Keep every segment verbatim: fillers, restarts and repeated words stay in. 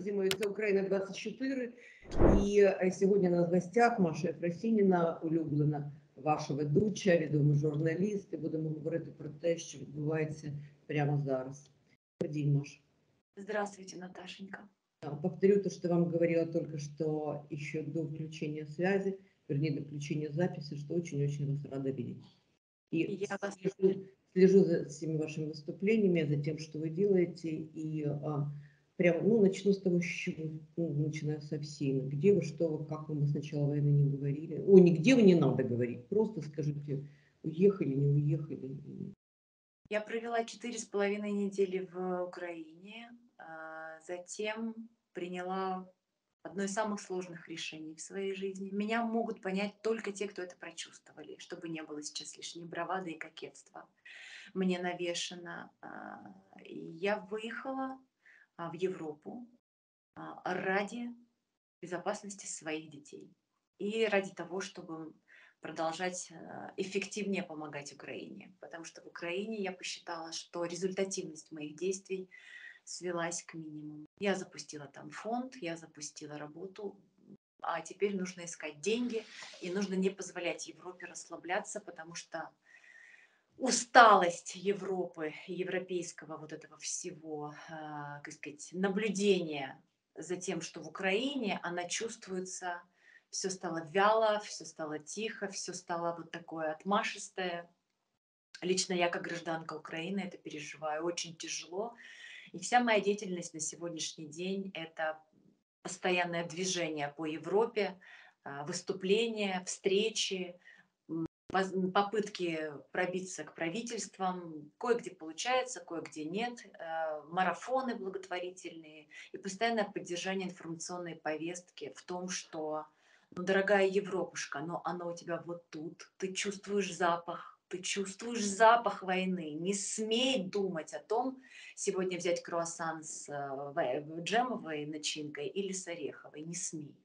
Зимується Україна двадцять чотири. І сьогодні на гостях Маша Ефросініна, улюблена ваша ведуча, відомий журналіст. І будемо говорити про те, що відбувається прямо зараз. Добрый день, Маша. Здравствуйте, Наташенька. Повторю то, что вам говорила только что еще до включения связи, вернее, до включения записи, что очень-очень вас рада видеть. И Я вас... слежу, слежу за всеми вашими выступлениями, за тем, что вы делаете, и а, прямо, ну, начну с того, с чего, ну, начинаю со всеми. Где вы, что вы, как вы, мы с начала войны не говорили. О, нигде вы не надо говорить, просто скажите, уехали, не уехали. Я провела четыре с половиной недели в Украине, затем приняла одно из самых сложных решений в своей жизни. Меня могут понять только те, кто это прочувствовали, чтобы не было сейчас лишней бравады и кокетства. Мне навешено. Я выехала в Европу ради безопасности своих детей и ради того, чтобы продолжать эффективнее помогать Украине. Потому что в Украине я посчитала, что результативность моих действий свелась к минимуму. Я запустила там фонд, я запустила работу, а теперь нужно искать деньги, и нужно не позволять Европе расслабляться, потому что усталость Европы, европейского вот этого всего, э, как сказать, наблюдения за тем, что в Украине, она чувствуется, все стало вяло, все стало тихо, все стало вот такое отмашистое. Лично я, как гражданка Украины, это переживаю очень тяжело. И вся моя деятельность на сегодняшний день – это постоянное движение по Европе, выступления, встречи, попытки пробиться к правительствам. Кое-где получается, кое-где нет. Марафоны благотворительные и постоянное поддержание информационной повестки в том, что, ну, дорогая Европушка, но оно у тебя вот тут, ты чувствуешь запах, ты чувствуешь запах войны. Не смей думать о том, сегодня взять круассан с джемовой начинкой или с ореховой. Не смей.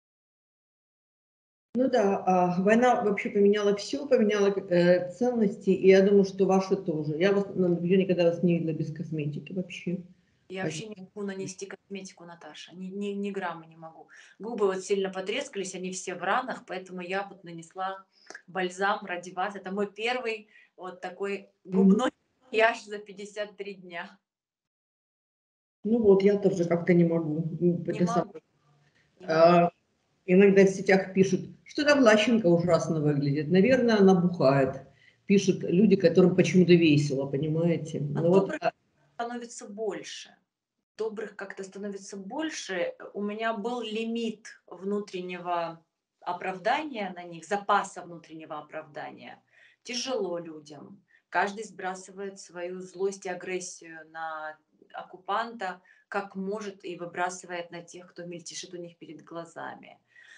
Ну да, война вообще поменяла все, поменяла э, ценности, и я думаю, что ваши тоже. Я, вас, я никогда вас не видела без косметики вообще. Я вообще не могу нанести косметику, Наташа, ни, ни, ни грамма не могу. Губы вот сильно потрескались, они все в ранах, поэтому я вот нанесла бальзам ради вас. Это мой первый вот такой губной макияж за пятьдесят три дня. Ну вот, я тоже как-то не могу. Не могу. Не а, могу. Иногда в сетях пишут, что там Влащенко ужасно выглядит. Наверное, она бухает. Пишут люди, которым почему-то весело, понимаете? А ну, добрых вот, становится больше. Добрых как-то становится больше. У меня был лимит внутреннего оправдания на них, запаса внутреннего оправдания. Тяжело людям. Каждый сбрасывает свою злость и агрессию на оккупанта, как может, и выбрасывает на тех, кто мельтешит у них перед глазами.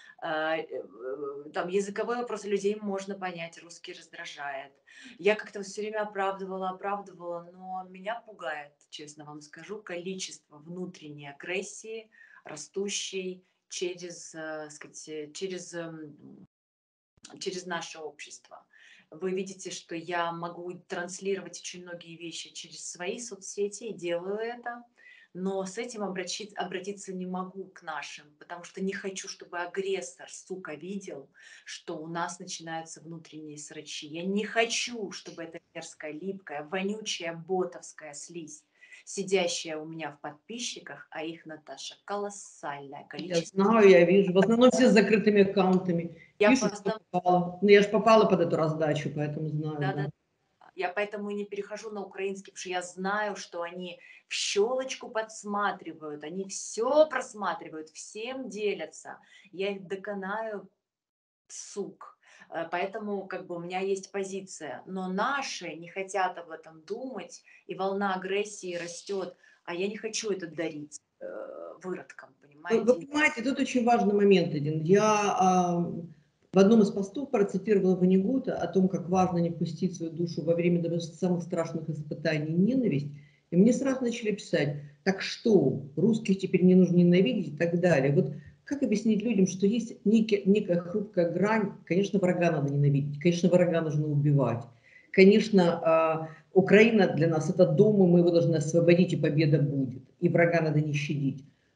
Там языковые вопросы людей можно понять, русский раздражает. Я как-то все время оправдывала, оправдывала, но меня пугает, честно вам скажу, количество внутренней агрессии, растущей через, сказать, через, через наше общество. Вы видите, что я могу транслировать очень многие вещи через свои соцсети, и делаю это. Но с этим обратиться, обратиться не могу к нашим, потому что не хочу, чтобы агрессор, сука, видел, что у нас начинаются внутренние срачи. Я не хочу, чтобы эта мерзкая, липкая, вонючая, ботовская слизь, сидящая у меня в подписчиках, а их, Наташа, колоссальное количество. Я знаю, я вижу. В основном все с закрытыми аккаунтами. Я Пишут, просто... что попала. Ну, я же попала под эту раздачу, поэтому знаю. Да, да. да. Я поэтому и не перехожу на украинский, потому что я знаю, что они в щелочку подсматривают, они все просматривают, всем делятся. Я их доконаю, сук. Поэтому как бы у меня есть позиция. Но наши не хотят об этом думать, и волна агрессии растет. А я не хочу это дарить э, выродкам, понимаете? Вы, вы понимаете, тут очень важный момент один. Я а, в одном из постов процитировала Ванигута о том, как важно не пустить свою душу во время даже самых страшных испытаний ненависть. И мне сразу начали писать, так что, русских теперь не нужно ненавидеть и так далее. Вот как объяснить людям, что есть некая, некая хрупкая грань? Конечно, врага надо ненавидеть, конечно, врага нужно убивать. Конечно, Украина для нас это дом, и мы его должны освободить, и победа будет. И врага надо не щадить.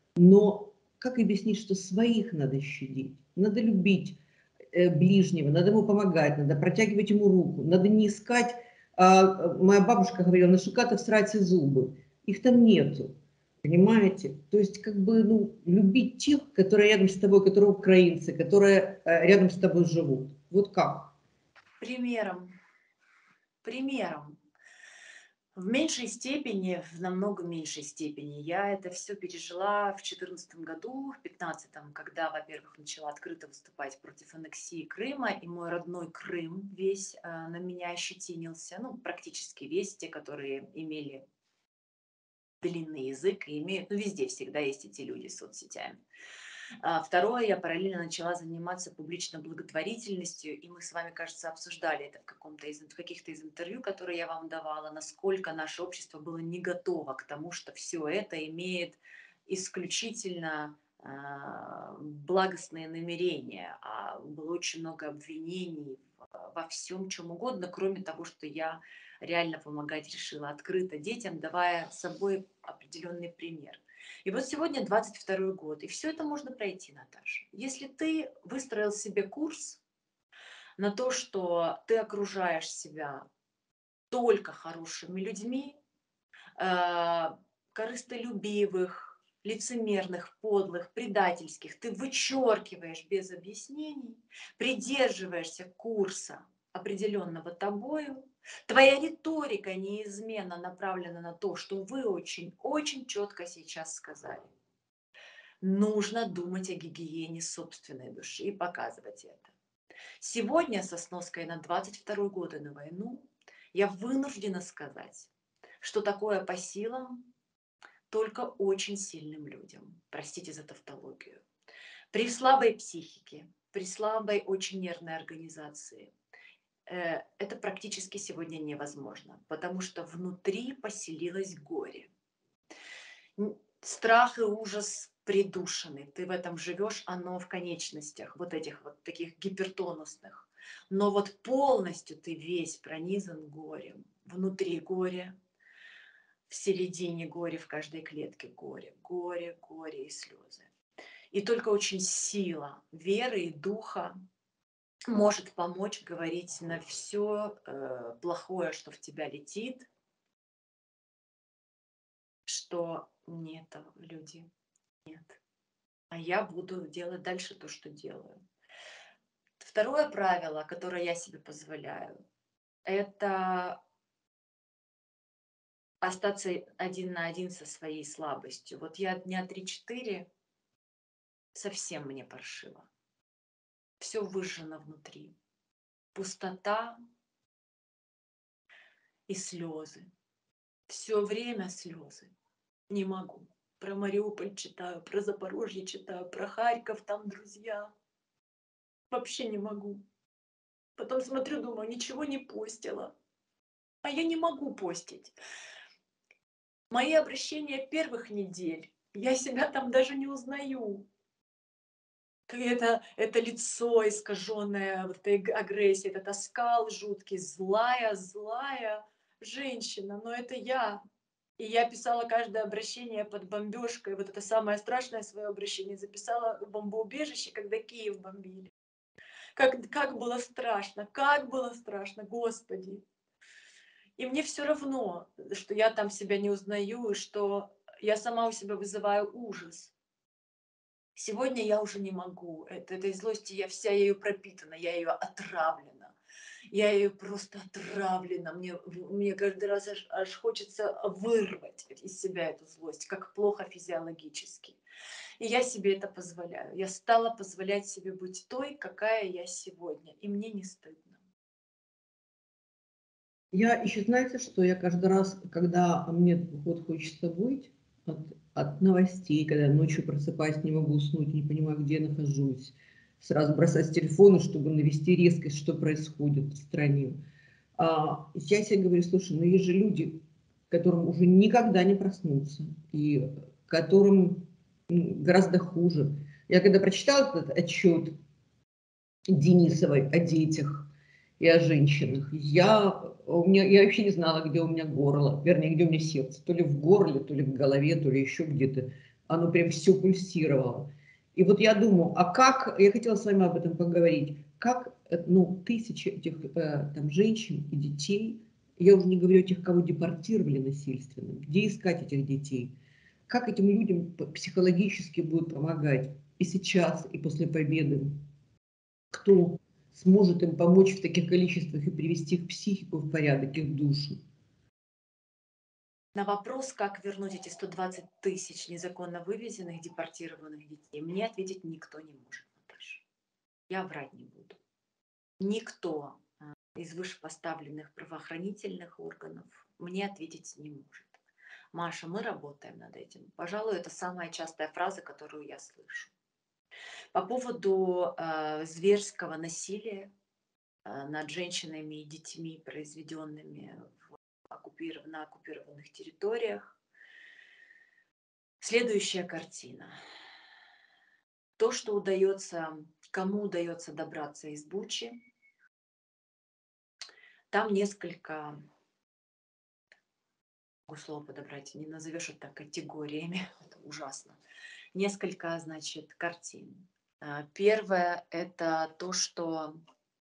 Но как объяснить, что своих надо щадить, надо любить э, ближнего, надо ему помогать, надо протягивать ему руку, надо не искать, а, моя бабушка говорила, на шукатов срать и зубы, их там нету, понимаете? То есть как бы ну, любить тех, которые рядом с тобой, которые украинцы, которые э, рядом с тобой живут. Вот как? Примером. Примером. В меньшей степени, в намного меньшей степени. Я это все пережила в две тысячи четырнадцатом году, в две тысячи пятнадцатом, когда, во-первых, начала открыто выступать против аннексии Крыма, и мой родной Крым весь э, на меня ощетинился, ну, практически весь, те, которые имели длинный язык и имеют, ну, везде всегда есть эти люди с соцсетями. А, Второе, я параллельно начала заниматься публичной благотворительностью, и мы с вами, кажется, обсуждали это в, каком-то из, в каких-то из интервью, которые я вам давала, насколько наше общество было не готово к тому, что все это имеет исключительно а, благостные намерения, а было очень много обвинений в- во всем, чем угодно, кроме того, что я реально помогать решила открыто детям, давая собой определенный пример. И вот сегодня двадцать второй год, и все это можно пройти, Наташа. Если ты выстроил себе курс на то, что ты окружаешь себя только хорошими людьми, э, корыстолюбивых, лицемерных, подлых, предательских, ты вычеркиваешь без объяснений, придерживаешься курса, определенного тобою, твоя риторика неизменно направлена на то, что вы очень-очень четко сейчас сказали. Нужно думать о гигиене собственной души и показывать это. Сегодня со сноской на двадцать второй год и на войну я вынуждена сказать, что такое по силам только очень сильным людям. Простите за тавтологию. При слабой психике, при слабой, очень нервной организации э, это практически сегодня невозможно, потому что внутри поселилось горе. Н- Страх и ужас придушены. Ты в этом живешь, оно в конечностях, вот этих вот таких гипертонусных. Но вот полностью ты весь пронизан горем. Внутри горе, в середине горе, в каждой клетке горе, горе, горе и слезы. И только очень сила веры и духа может помочь говорить на все э, плохое, что в тебя летит, что нет, люди, нет. А я буду делать дальше то, что делаю. Второе правило, которое я себе позволяю, это остаться один на один со своей слабостью. Вот я дня три-четыре совсем мне паршиво. Все выжжено внутри. Пустота и слезы. Все время слезы. Не могу. Про Мариуполь читаю, про Запорожье читаю, про Харьков, там друзья. Вообще не могу. Потом смотрю, думаю, ничего не постила. А я не могу постить. Мои обращения первых недель, я себя там даже не узнаю. Это, это лицо искаженное, вот этой аг- агрессии, этот оскал жуткий, злая, злая женщина, но это я. И я писала каждое обращение под бомбежкой, вот это самое страшное свое обращение записала в бомбоубежище, когда Киев бомбили. Как, как было страшно, как было страшно, Господи. И мне все равно, что я там себя не узнаю, и что я сама у себя вызываю ужас. Сегодня я уже не могу. Это, этой злости я вся ею пропитана, я ее отравлена. Я ее просто отравлена. Мне, мне каждый раз аж, аж хочется вырвать из себя эту злость, как плохо физиологически. И я себе это позволяю. Я стала позволять себе быть той, какая я сегодня. И мне не стыдно. Я еще, знаете, что я каждый раз, когда мне вот хочется быть от, от новостей, когда я ночью просыпаюсь, не могу уснуть, не понимаю, где я нахожусь, сразу бросать телефон, чтобы навести резкость, что происходит в стране. А, я себе говорю, слушай, ну есть же люди, которым уже никогда не проснуться, и которым м, гораздо хуже. Я когда прочитала этот отчет Денисовой о детях и о женщинах. Я, у меня, я вообще не знала, где у меня горло, вернее, где у меня сердце. То ли в горле, то ли в голове, то ли еще где-то. оно прям все пульсировало. И вот я думаю, а как, я хотела с вами об этом поговорить, как, э, ну, тысячи этих э, там женщин и детей, я уже не говорю о тех, кого депортировали насильственно, где искать этих детей, как этим людям психологически будет помогать и сейчас, и после победы, кто сможет им помочь в таких количествах и привести их психику в порядок, их душу. На вопрос, как вернуть эти сто двадцать тысяч незаконно вывезенных, депортированных детей, мне ответить никто не может, Наташа. Я врать не буду. Никто а, из вышепоставленных правоохранительных органов мне ответить не может. Маша, мы работаем над этим. Пожалуй, это самая частая фраза, которую я слышу. По поводу э, зверского насилия э, над женщинами и детьми, произведенными в оккупиров... на оккупированных территориях, следующая картина. То, что удается, кому удается добраться из Бучи, там несколько, могу слово подобрать, не назовешь это категориями, это ужасно. Несколько, значит, картин. А, Первое – это то, что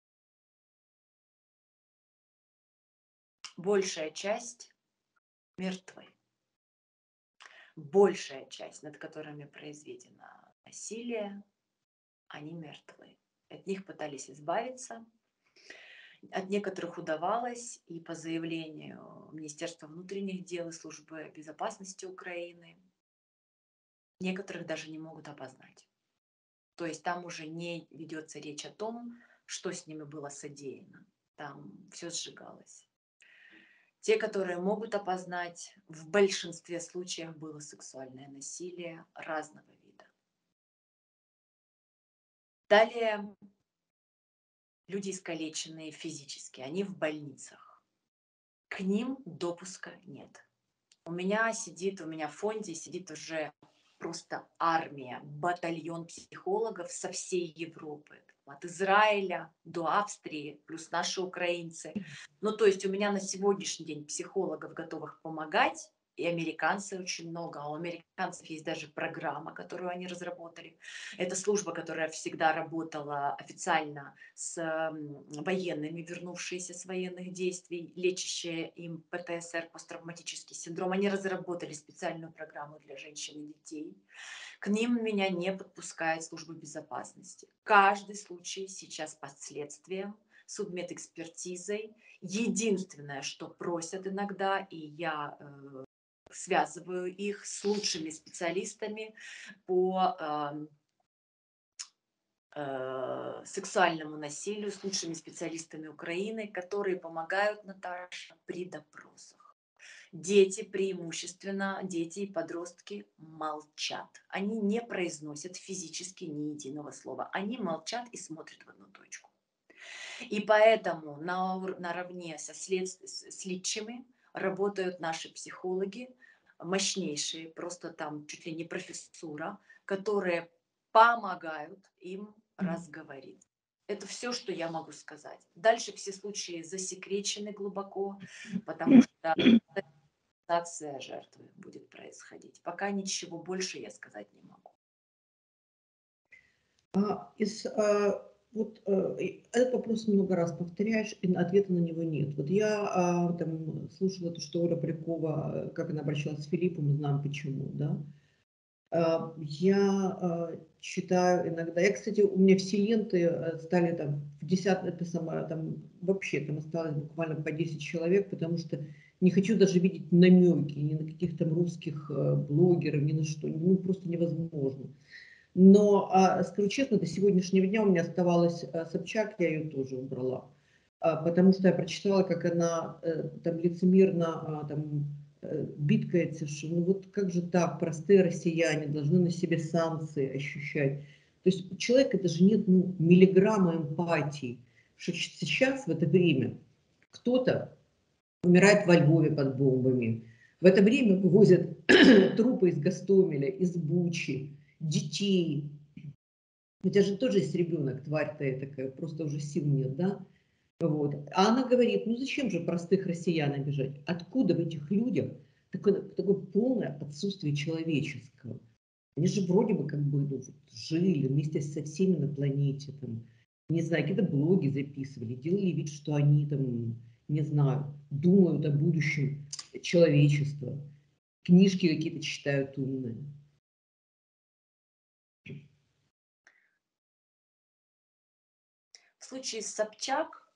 большая часть мертвы. Большая часть, над которыми произведено насилие, они мертвы. От них пытались избавиться. От некоторых удавалось, и по заявлению Министерства внутренних дел и Службы безопасности Украины, некоторых даже не могут опознать. То есть там уже не ведется речь о том, что с ними было содеяно. Там все сжигалось. Те, которые могут опознать, в большинстве случаев было сексуальное насилие разного вида. Далее люди, искалеченные физически, они в больницах. К ним допуска нет. У меня сидит, у меня в фонде сидит уже просто армия, батальон психологов со всей Европы. От Израиля до Австрии, плюс наши украинцы. Ну, то есть у меня на сегодняшний день психологов, готовых помогать, и американцы очень много. А у американцев есть даже программа, которую они разработали. Это служба, которая всегда работала официально с военными, вернувшиеся с военных действий, лечащие им Пэ Тэ Эс Эр, посттравматический синдром. Они разработали специальную программу для женщин и детей. К ним меня не подпускает служба безопасности. Каждый случай сейчас под следствием, судмедэкспертизой. Единственное, что просят иногда, и я э, связываю их с лучшими специалистами по э, э, сексуальному насилию, с лучшими специалистами Украины, которые помогают, Наташе, при допросах. Дети преимущественно, дети и подростки молчат. Они не произносят физически ни единого слова. Они молчат и смотрят в одну точку. И поэтому на, наравне со след, следчими работают наши психологи, мощнейшие, просто там чуть ли не профессура, которые помогают им разговорить. Это все, что я могу сказать. Дальше все случаи засекречены глубоко, потому что фиксация жертвы будет происходить. Пока ничего больше я сказать не могу. А, из, а, вот, а, этот вопрос много раз повторяешь, и ответа на него нет. Вот я а, там, слушала то, что Оля Полякова, как она обращалась с Филиппом, мы знаем почему, да. А, я а, читаю иногда, я, кстати, у меня все ленты стали там в десять, это самое, там вообще там осталось буквально по десять человек, потому что не хочу даже видеть намеки ни на каких там русских блогеров, ни на что, ну просто невозможно. Но, а, скажу честно, до сегодняшнего дня у меня оставалась а, Собчак, я ее тоже убрала, а, потому что я прочитала, как она а, там лицемерно а, там, а, бидкается, что ну вот как же так, простые россияне должны на себе санкции ощущать. То есть у человека даже нет ну, миллиграмма эмпатии, что сейчас, в это время, кто-то умирает во Львове под бомбами, в это время вывозят трупы из Гостомеля, из Бучи, детей. У тебя же тоже есть ребенок, тварь-то такая, просто уже сил нет, да? Вот. А она говорит, ну зачем же простых россиян обижать? Откуда в этих людях такое, такое полное отсутствие человеческого? Они же вроде бы как бы ну, вот жили вместе со всеми на планете, там, не знаю, какие-то блоги записывали, делали вид, что они там, не знаю, думают о будущем человечества, книжки какие-то читают умные. В случае с Собчак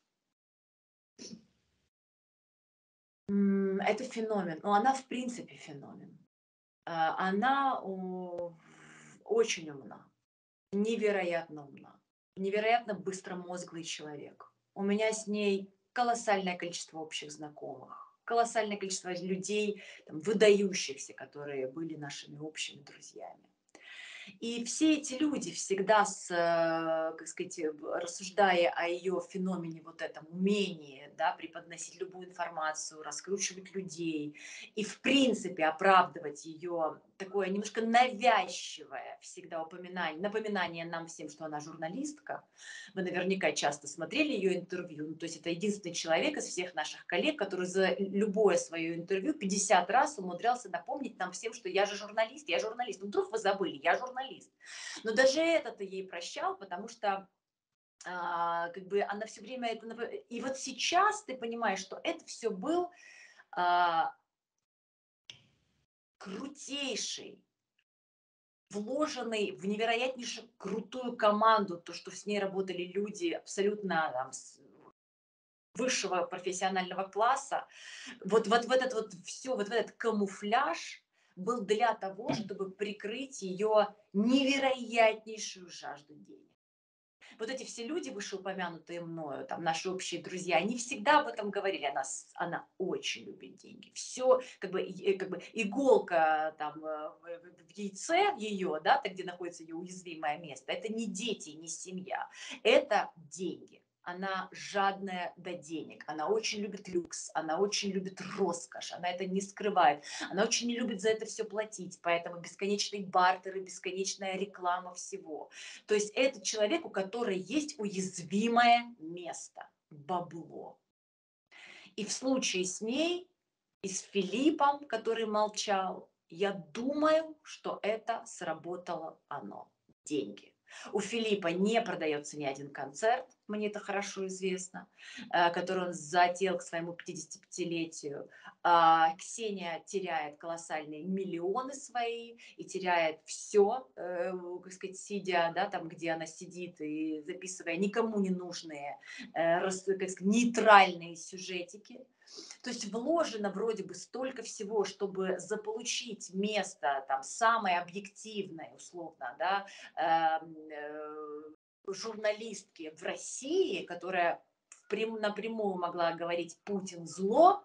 м, это феномен, но она в принципе феномен. А, Она о, очень умна, невероятно умна, невероятно быстромозглый человек. У меня с ней колоссальное количество общих знакомых, колоссальное количество людей, там, выдающихся, которые были нашими общими друзьями. И все эти люди всегда, с, э, как сказать, э, б- рассуждая о ее феномене, вот этом умении, да, преподносить любую информацию, раскручивать людей и, в принципе, оправдывать ее такое немножко навязчивое всегда упоминание, напоминание нам всем, что она журналистка. Вы наверняка часто смотрели ее интервью. Ну, то есть это единственный человек из всех наших коллег, который за любое свое интервью пятьдесят раз умудрялся напомнить нам всем, что я же журналист, я журналист. Ну, вдруг вы забыли, я журналист. Но даже это-то ей прощал, потому что а, как бы она все время это... нап- И вот сейчас ты понимаешь, что это все был а, крутейший, вложенный в невероятнейшую крутую команду, то, что с ней работали люди абсолютно там, с высшего профессионального класса, вот, вот, в этот вот все, вот в этот камуфляж был для того, чтобы прикрыть ее невероятнейшую жажду денег. Вот эти все люди, вышеупомянутые мною, там, наши общие друзья, они всегда об этом говорили. Она, с- она очень любит деньги. Все, как бы, и- э, как бы иголка там, э, в, в- в яйце ее, да, там, где находится ее уязвимое место, это не дети, не семья, это деньги. Она жадная до денег, она очень любит люкс, она очень любит роскошь, она это не скрывает, она очень не любит за это все платить, поэтому бесконечные бартеры, бесконечная реклама всего. То есть это человек, у которого есть уязвимое место – бабло. И в случае с ней и с Филиппом, который молчал, я думаю, что это сработало оно – деньги. У Филиппа не продается ни один концерт, мне это хорошо известно, э, который он затеял к своему пятидесятипятилетию. А Ксения теряет колоссальные миллионы свои и теряет все, как сказать, сидя, да, там, где она сидит и записывая никому не нужные, э, рас- как сказать, нейтральные сюжетики. То есть вложено вроде бы столько всего, чтобы заполучить место там самое объективное, условно, да, эм, э, журналистки в России, которая впрям- напрямую могла говорить «Путин зло»,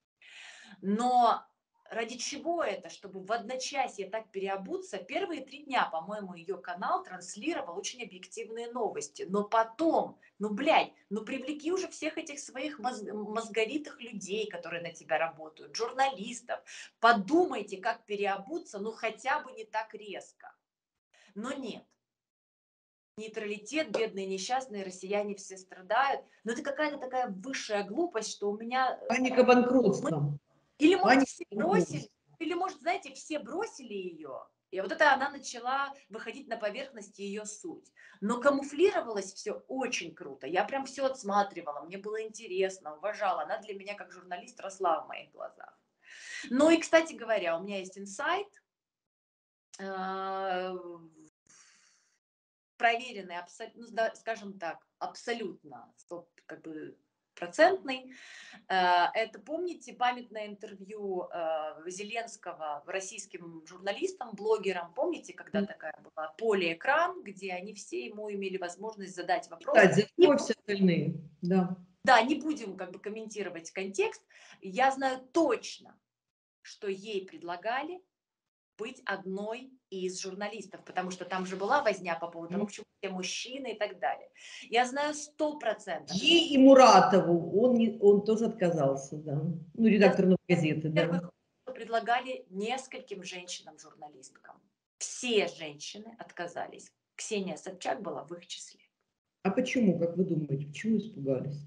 но ради чего это? Чтобы в одночасье так переобуться. Первые три дня, по-моему, ее канал транслировал очень объективные новости. Но потом, ну, блядь, ну, привлеки уже всех этих своих моз- мозговитых людей, которые на тебя работают, журналистов. Подумайте, как переобуться, ну, хотя бы не так резко. Но нет. Нейтралитет, бедные несчастные россияне все страдают. Но это какая-то такая высшая глупость, что у меня... э, Паника мы банкротства. или, может, Паника все банкротства. бросили, или, может, знаете, все бросили ее, и вот это она начала выходить на поверхность ее суть. Но камуфлировалось все очень круто. Я прям все отсматривала, мне было интересно, уважала. Она для меня как журналист росла в моих глазах. Ну и, кстати говоря, у меня есть инсайт, э, проверенный, абсо- ну, да, скажем так, абсолютно стоп, как бы процентный. Э, Это, помните, памятное интервью э, Зеленского российским журналистам, блогерам? Помните, когда такая была полеэкран, где они все ему имели возможность задать вопрос? Кстати, Не закрой все остальные. Да. Да, не будем как бы комментировать контекст. Я знаю точно, что ей предлагали быть одной из журналистов, потому что там же была возня по поводу того, почему все мужчины и так далее. Я знаю сто процентов. Ей и Муратову он, не, он тоже отказался, да. Ну, Я редактор «Новой газеты, да. первых предлагали нескольким женщинам-журналисткам. Все женщины отказались. Ксения Собчак была в их числе. А почему, как вы думаете, почему испугались?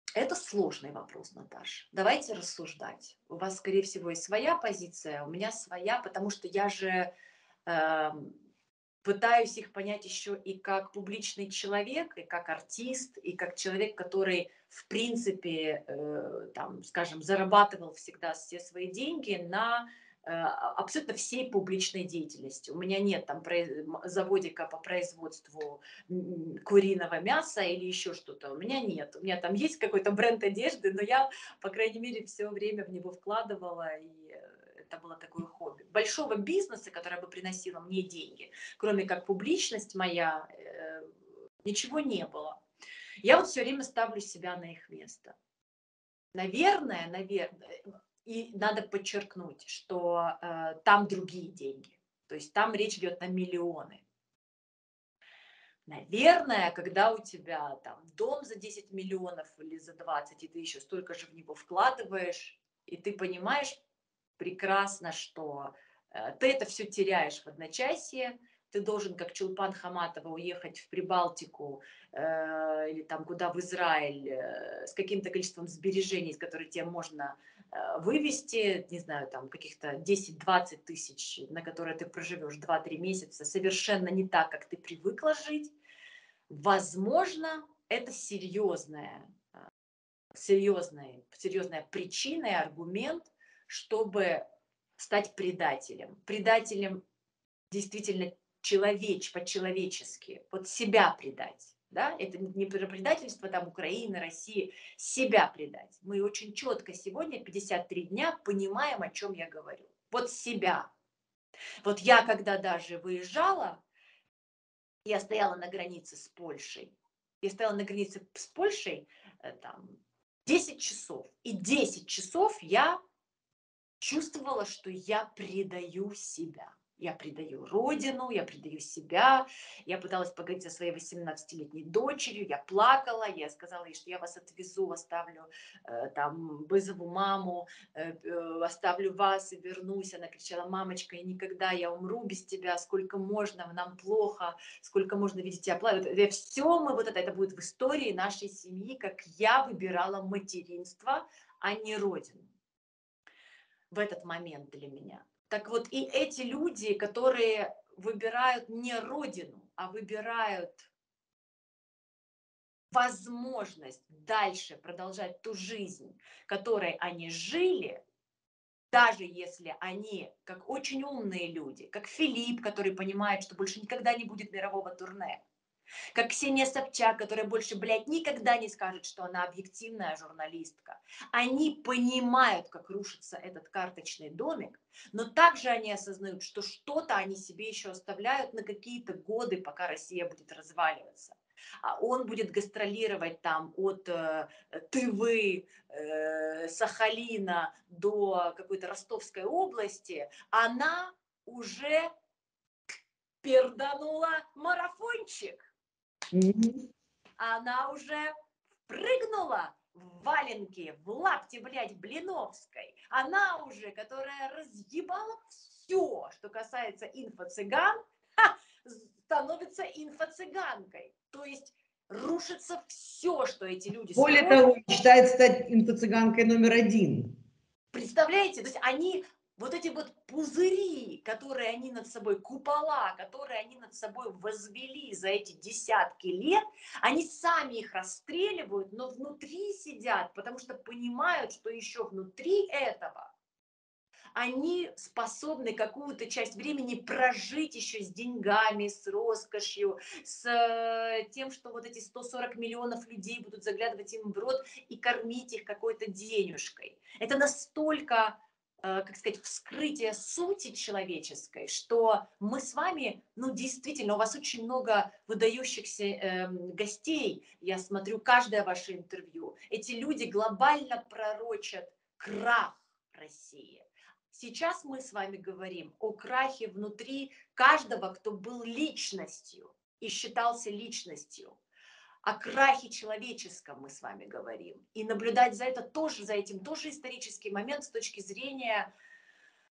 Это сложный вопрос, Наташа. Давайте рассуждать. У вас, скорее всего, есть своя позиция, у меня своя, потому что я же эм, пытаюсь их понять еще и как публичный человек, и как артист, и как человек, который, в принципе, э, там, скажем, зарабатывал всегда все свои деньги на э, абсолютно всей публичной деятельности. У меня нет там произ- м, заводика по производству м, куриного мяса или еще что-то. У меня нет. У меня там есть какой-то бренд одежды, но я, по крайней мере, все время в него вкладывала, и э, это было такое хобби. Большого бизнеса, которое бы приносило мне деньги, кроме как публичность моя, э, ничего не было. Я вот все время ставлю себя на их место. Наверное, наверное, и надо подчеркнуть, что э, там другие деньги. То есть там речь идет на миллионы. Наверное, когда у тебя там дом за десять миллионов или за двадцать, и ты еще столько же в него вкладываешь, и ты понимаешь прекрасно, что э, ты это все теряешь в одночасье, ты должен, как Чулпан Хаматова, уехать в Прибалтику э, или там куда в Израиль э, с каким-то количеством сбережений, которые тебе можно э, вывести, не знаю, там каких-то десять-двадцать тысяч, на которые ты проживешь два-три месяца, совершенно не так, как ты привыкла жить. Возможно, это серьезная, серьезная, серьезная причина и аргумент, чтобы стать предателем. Предателем действительно человеч, по-человечески. Вот себя предать. Да? Это не про предательство там Украины, России, себя предать. Мы очень четко сегодня, пятьдесят три дня, понимаем, о чем я говорю. Вот себя. Вот я, когда даже выезжала, я стояла на границе с Польшей. Я стояла на границе с Польшей э, там десять часов. И десять часов я чувствовала, что я предаю себя. Я предаю родину, я предаю себя. Я пыталась поговорить со своей восемнадцатилетней дочерью, я плакала, я сказала ей, что я вас отвезу, оставлю, э, там, вызову маму, э, э, оставлю вас и вернусь. Она кричала: мамочка, я никогда, я умру без тебя, сколько можно, нам плохо, сколько можно видеть тебя плакать. Это все мы, вот это, это будет в истории нашей семьи, как я выбирала материнство, а не родину в этот момент для меня. Так вот, и эти люди, которые выбирают не родину, а выбирают возможность дальше продолжать ту жизнь, которой они жили, даже если они, как очень умные люди, как Филипп, который понимает, что больше никогда не будет мирового турне, как Ксения Собчак, которая больше, блядь, никогда не скажет, что она объективная журналистка. Они понимают, как рушится этот карточный домик, но также они осознают, что что-то они себе еще оставляют на какие-то годы, пока Россия будет разваливаться. А он будет гастролировать там от э, Тывы, э, Сахалина до какой-то Ростовской области. Она уже перданула марафончик. Мгм. Она уже прыгнула в валенки, в лапти, блядь, Блиновской. Она уже, которая разъебала все, что касается инфо-цыган, ха, становится инфо-цыганкой. То есть рушится все, что эти люди Более строят. того, мечтает стать инфо-цыганкой номер один. Представляете? То есть они, вот эти вот пузыри, которые они над собой, купола, которые они над собой возвели за эти десятки лет, они сами их расстреливают, но внутри сидят, потому что понимают, что еще внутри этого они способны какую-то часть времени прожить еще с деньгами, с роскошью, с э, тем, что вот эти сто сорок миллионов людей будут заглядывать им в рот и кормить их какой-то денежкой. Это настолько, э, как сказать, вскрытие сути человеческой, что мы с вами, ну, действительно, у вас очень много выдающихся э, гостей. Я смотрю каждое ваше интервью. Эти люди глобально пророчат крах России. Сейчас мы с вами говорим о крахе внутри каждого, кто был личностью и считался личностью. О крахе человеческом мы с вами говорим. И наблюдать за это тоже, за этим тоже исторический момент с точки зрения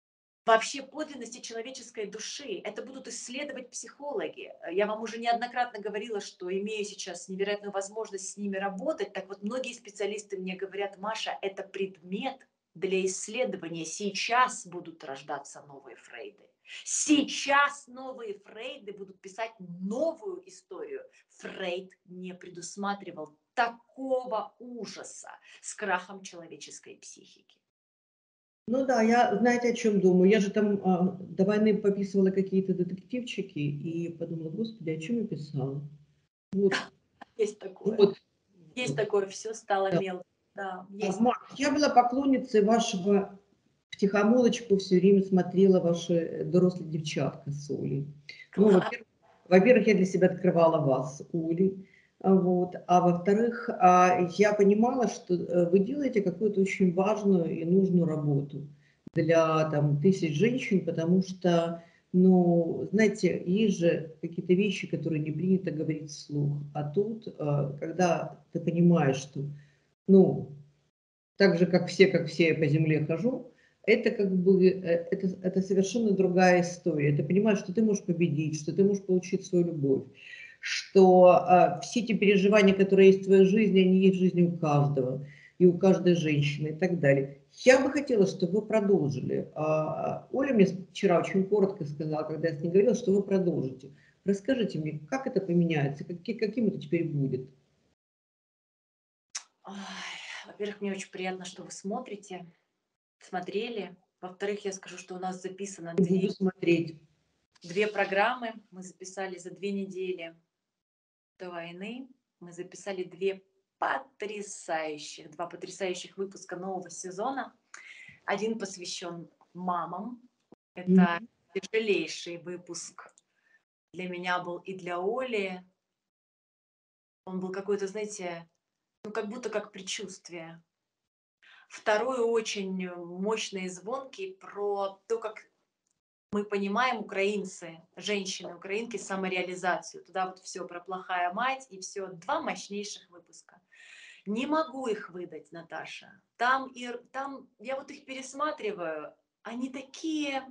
вообще подлинности человеческой души. Это будут исследовать психологи. Я вам уже неоднократно говорила, что имею сейчас невероятную возможность с ними работать. Так вот, многие специалисты мне говорят: Маша, это предмет для исследования. Сейчас будут рождаться новые Фрейды. Сейчас новые Фрейды будут писать новую историю. Фрейд не предусматривал такого ужаса с крахом человеческой психики. Ну да, я, знаете, о чем думаю? Я же там а, до войны пописывала какие-то детективчики и подумала, господи, о чем я писала? Вот, Есть такое. вот. Есть такое, все стало Да. мелко. Да, А, есть. Маш, я была поклонницей вашего, втихомолочку все время смотрела ваши э, «Дорослые девчатка» с Олей. Ну, Класс. во-первых, во-первых, я для себя открывала вас с Олей. А, Вот. А во-вторых, а, я понимала, что э, вы делаете какую-то очень важную и нужную работу для там, тысяч женщин, потому что, ну, знаете, есть же какие-то вещи, которые не принято говорить вслух. А тут, э, когда ты понимаешь, что, ну, так же, как все, как все, я по земле хожу, это как бы, э, это, это совершенно другая история. Ты понимаешь, что ты можешь победить, что ты можешь получить свою любовь, что а, все эти переживания, которые есть в твоей жизни, они есть в жизни у каждого, и у каждой женщины, и так далее. Я бы хотела, чтобы вы продолжили. А, а, Оля мне вчера очень коротко сказала, когда я с ней говорила, что вы продолжите. Расскажите мне, как это поменяется, каки- каким это теперь будет? Ой, во-первых, мне очень приятно, что вы смотрите, смотрели. Во-вторых, я скажу, что у нас записано Буду две, смотреть. две программы. Мы записали за две недели до войны. Мы записали две потрясающих, два потрясающих выпуска нового сезона. Один посвящен мамам. Это Мгм. тяжелейший выпуск для меня был и для Оли. Он был какой-то, знаете, ну как будто как предчувствие. Второй очень мощный и звонкий про то, как мы понимаем, украинцы, женщины, украинки, самореализацию. Туда вот все про плохая мать и все. Два мощнейших выпуска. Не могу их выдать, Наташа. Там, и, там я вот их пересматриваю. Они такие,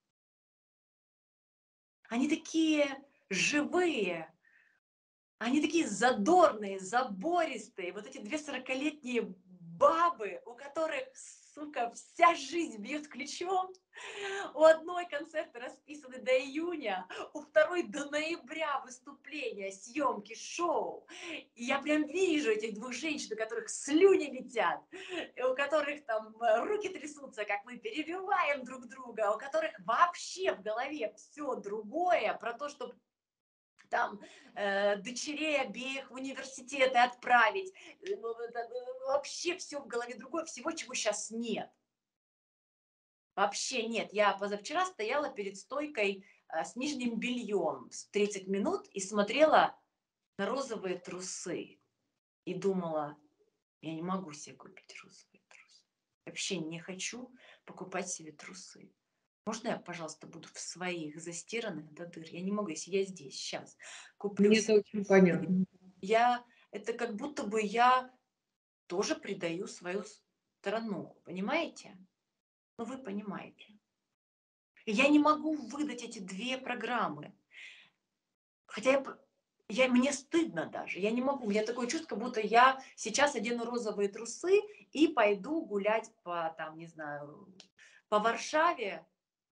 они такие живые, они такие задорные, забористые. Вот эти две сорокалетние бабы, у которых, сука, вся жизнь бьет ключом. У одной концерты расписаны до июня, у второй до ноября выступления, съемки, шоу. И я прям вижу этих двух женщин, у которых слюни летят, и у которых там э, руки трясутся, как мы перебиваем друг друга, у которых вообще в голове все другое про то, что там э, дочерей обеих в университеты отправить. Э, ну, это, э, Вообще все в голове другое, всего, чего сейчас нет. Вообще нет. Я позавчера стояла перед стойкой э, с нижним бельем с тридцать минут и смотрела на розовые трусы. И думала, я не могу себе купить розовые трусы. Вообще не хочу покупать себе трусы. Можно я, пожалуйста, буду в своих застиранных до дыр? Я не могу, если я здесь сейчас куплю Мне себе. это очень понятно. Я, это как будто бы я тоже предаю свою страну, понимаете? Ну, вы понимаете. Я не могу выдать эти две программы. Хотя я, п- я, мне стыдно даже. Я не могу. У меня такое чувство, как будто я сейчас одену розовые трусы и пойду гулять по, там, не знаю, по Варшаве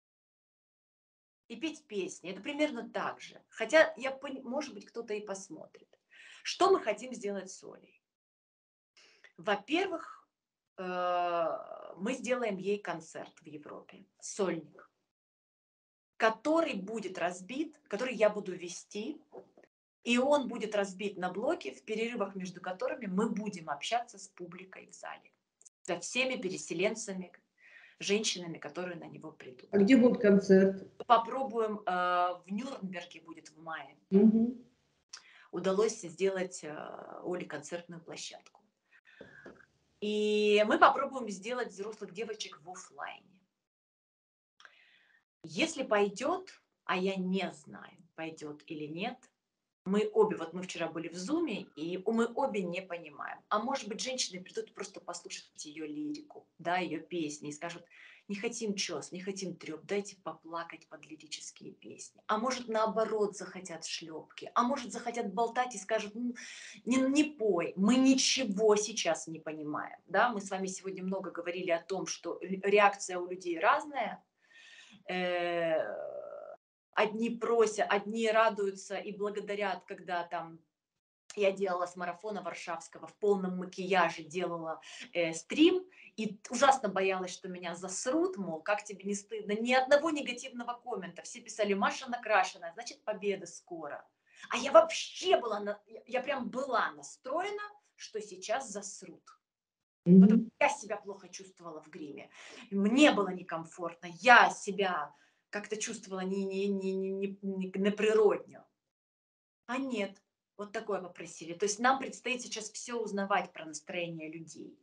и петь песни. Это примерно так же. Хотя, я, пони- может быть, кто-то и посмотрит. Что мы хотим сделать с Олей? Во-первых, э, мы сделаем ей концерт в Европе, сольник, который будет разбит, который я буду вести, и он будет разбит на блоки, в перерывах между которыми мы будем общаться с публикой в зале, со всеми переселенцами, женщинами, которые на него придут. А где будет концерт? Попробуем, э, в Нюрнберге будет в мае. Мгм. Удалось сделать э, Оле концертную площадку. И мы попробуем сделать взрослых девочек в офлайне. Если пойдет, а я не знаю, пойдет или нет, Мы обе, вот мы вчера были в зуме, и мы обе не понимаем. А может быть, женщины придут просто послушать ее лирику, да, ее песни, и скажут: не хотим чёс, не хотим трёп, дайте поплакать под лирические песни. А может, наоборот, захотят шлепки, а может, захотят болтать и скажут: ну, не, не пой, мы ничего сейчас не понимаем. Да? Мы с вами сегодня много говорили о том, что реакция у людей разная. Э, Одни просят, одни радуются и благодарят, когда там я делала с марафона Варшавского в полном макияже, делала э, стрим, и ужасно боялась, что меня засрут, мол, как тебе не стыдно. Ни одного негативного коммента. Все писали: Маша накрашенная, значит, победа скоро. А я вообще была, на... я прям была настроена, что сейчас засрут. Потому что я себя плохо чувствовала в гриме. Мне было некомфортно. Я себя как-то чувствовала не, не, не, не, не, не неприродно. А нет, вот такое попросили. То есть нам предстоит сейчас все узнавать про настроение людей.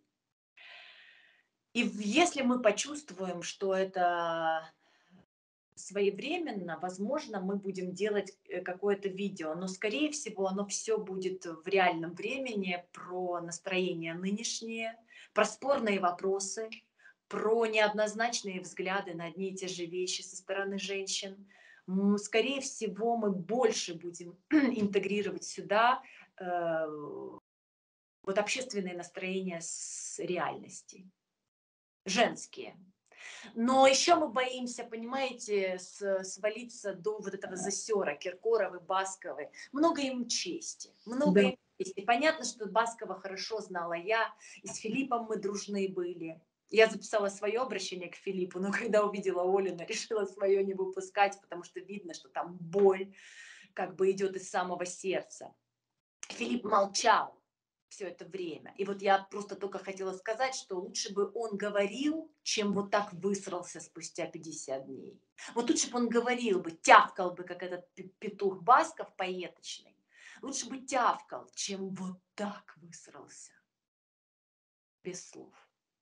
И в- если мы почувствуем, что это своевременно, возможно, мы будем делать э, какое-то видео, но, скорее всего, оно все будет в реальном времени про настроение нынешнее, про спорные вопросы, про неоднозначные взгляды на одни и те же вещи со стороны женщин. М, Скорее всего, мы больше будем интегрировать сюда э, вот общественные настроения с реальности, женские. Но еще мы боимся, понимаете, с- свалиться до вот этого засера Киркоровой, Басковой. Много им чести, много Да. им чести. Понятно, что Баскова хорошо знала я, и с Филиппом мы дружны были. Я записала свое обращение к Филиппу, но когда увидела Олина, решила свое не выпускать, потому что видно, что там боль как бы идет из самого сердца. Филипп молчал все это время. И вот я просто только хотела сказать, что лучше бы он говорил, чем вот так высрался спустя пятьдесят дней. Вот лучше бы он говорил бы, тявкал бы, как этот пе- петух Басков поеточный. Лучше бы тявкал, чем вот так высрался. Без слов.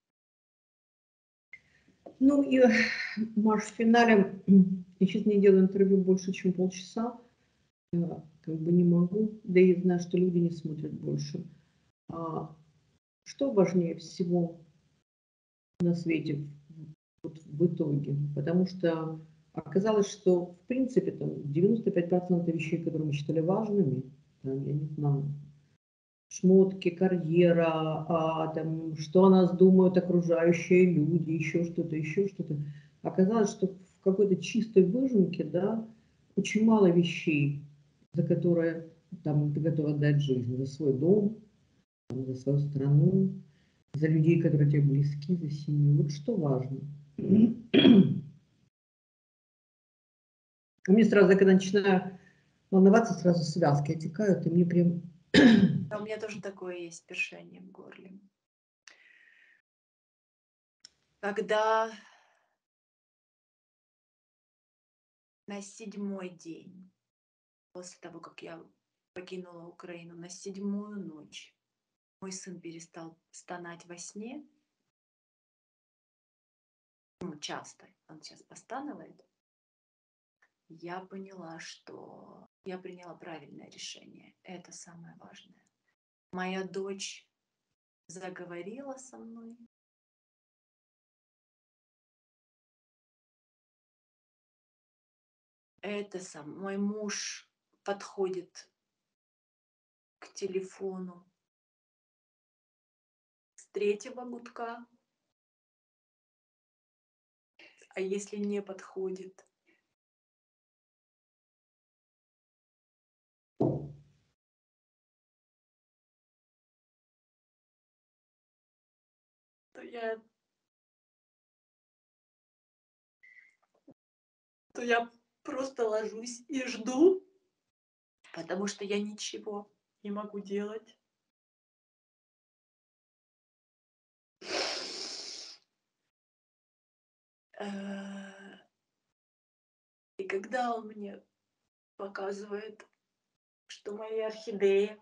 Ну и, Маш, в финале, я сейчас не делаю интервью больше, чем полчаса, я как бы не могу, да и знаю, что люди не смотрят больше. А что важнее всего на свете вот в итоге? Потому что оказалось, что в принципе там девяносто пять процентов вещей, которые мы считали важными, там, я не знаю, шмотки, карьера, а, там, что о нас думают окружающие люди, еще что-то, еще что-то. Оказалось, что в какой-то чистой выжимке, да, очень мало вещей, за которые там, ты готов отдать жизнь, за свой дом, там, за свою страну, за людей, которые тебе близки, за семью. Вот что важно. У меня сразу, когда начинаю волноваться, сразу связки отекают, и мне прям... А у меня тоже такое есть першение в горле. Когда на седьмой день после того, как я покинула Украину, на седьмую ночь мой сын перестал стонать во сне, ну, часто, он сейчас постанывает, я поняла, что я приняла правильное решение. Это самое важное. Моя дочь заговорила со мной. Это сам. Мой муж подходит к телефону с третьего гудка, а если не подходит, то я, то я просто ложусь и жду, потому что я ничего не могу делать. Э, И когда он мне показывает, что мои орхидеи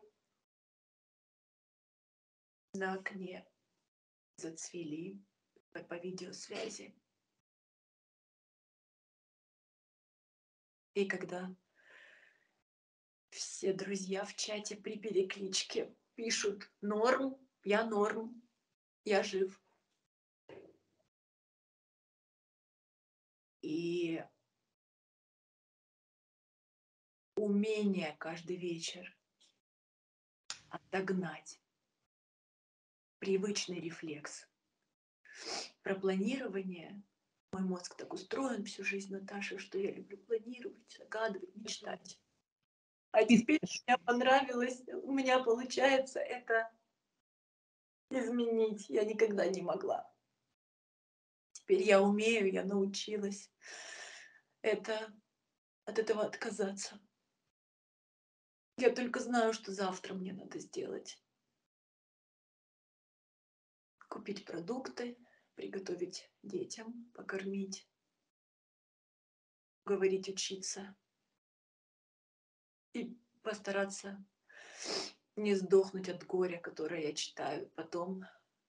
на окне зацвели по по видеосвязи, и когда Все друзья в чате при перекличке пишут: норм, я норм, я жив. И умение каждый вечер отогнать привычный рефлекс. Про планирование. Мой мозг так устроен всю жизнь, Наташа, что я люблю планировать, загадывать, мечтать. А теперь мне понравилось, у меня получается это изменить. Я никогда не могла. Теперь я умею, я научилась это, от этого отказаться. Я только знаю, что завтра мне надо сделать. Купить продукты, приготовить детям, покормить, говорить, учиться. И постараться не сдохнуть от горя, которое я читаю потом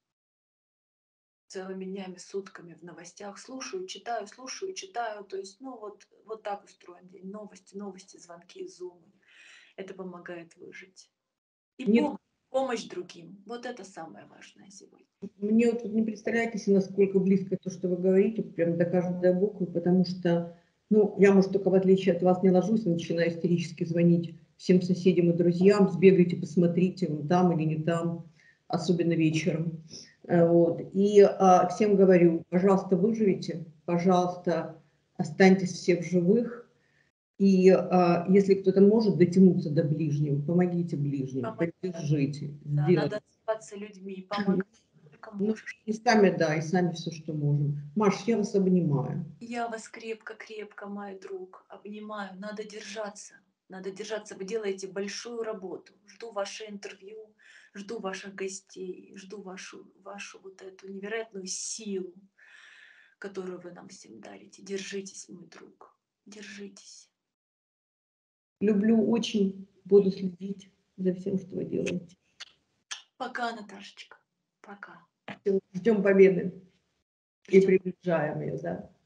целыми днями, сутками в новостях. Слушаю, читаю, слушаю, читаю. То есть, ну вот, вот так устроен день. Новости, новости, звонки, зумы. Это помогает выжить. И Мне, помощь, помощь другим. Вот это самое важное сегодня. мне вот не представляете себе, насколько близко то, что вы говорите, прям до каждой буквы, потому что, ну, я, может, только в отличие от вас не ложусь, начинаю истерически звонить всем соседям и друзьям, сбегайте, посмотрите, вон там или не там, особенно вечером. Вот. И а, всем говорю, пожалуйста, выживите, пожалуйста, останьтесь все в живых. И а, если кто-то может дотянуться до ближнего, помогите ближним, Помогать. поддержите, Да, сделайте. надо оставаться людьми, помогать, только Ну, можешь. и сами, да, и сами все, что можем. Маш, я вас обнимаю. Я вас крепко-крепко, мой друг, обнимаю. Надо держаться. Надо держаться. Вы делаете большую работу. Жду ваше интервью, жду ваших гостей, жду вашу, вашу вот эту невероятную силу, которую вы нам всем дарите. Держитесь, мой друг. Держитесь. Люблю очень, буду следить за всем, что вы делаете. Пока, Наташечка. Пока. Ждем победы и Ждем. приближаем ее, да.